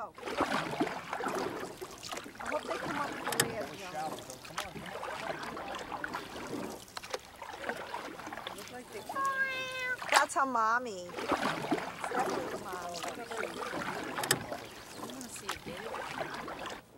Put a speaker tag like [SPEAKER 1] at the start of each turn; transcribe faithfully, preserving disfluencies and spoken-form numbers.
[SPEAKER 1] go. I hope they come up with the red
[SPEAKER 2] It's
[SPEAKER 1] young.
[SPEAKER 2] shallow, so come on, come on.
[SPEAKER 3] Look like they come.
[SPEAKER 1] That's her mommy. It's definitely her mommy.
[SPEAKER 3] I want to see a baby.